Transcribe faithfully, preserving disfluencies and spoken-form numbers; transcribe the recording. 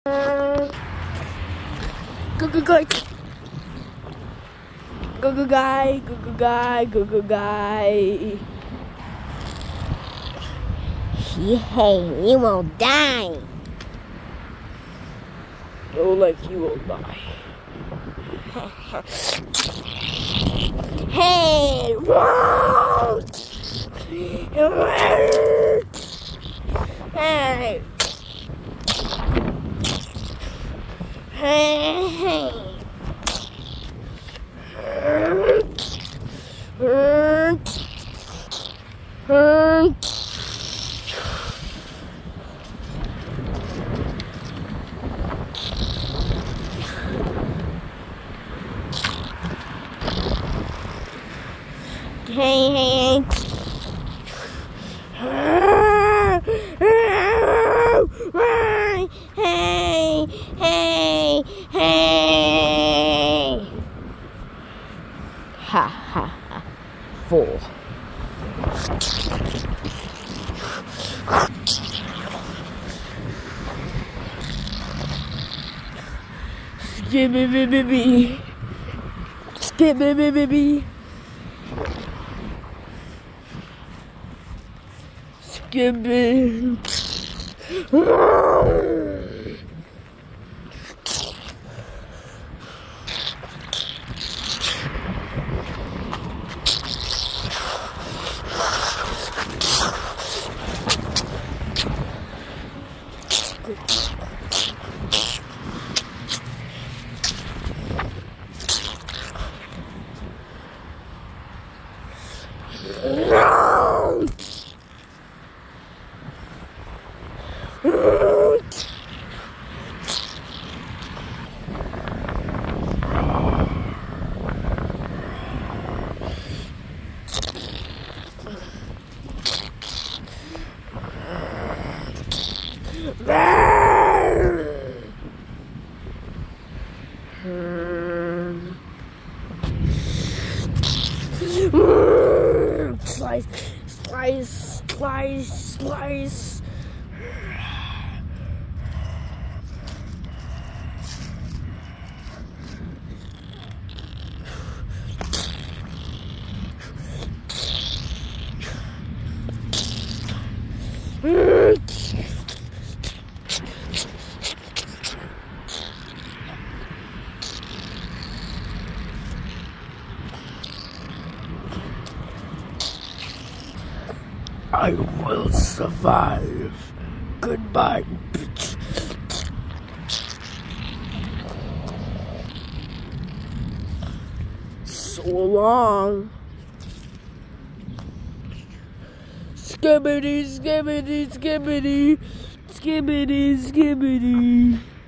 Go go go. Go go guy, go go guy, go go guy. Hey, you will die. Oh, like you will die. Hey, whoa! Hey, hey, hey. Hey, hey, hey, hey, hey. Ha ha ha. Four. Skibby bibby bee. Skibby bibby bee. Skibby. Slice, slice, slice, slice. I will survive. Goodbye, bitch. So long. Skibbity, skibbity, skibbity, skibbity, skibbity.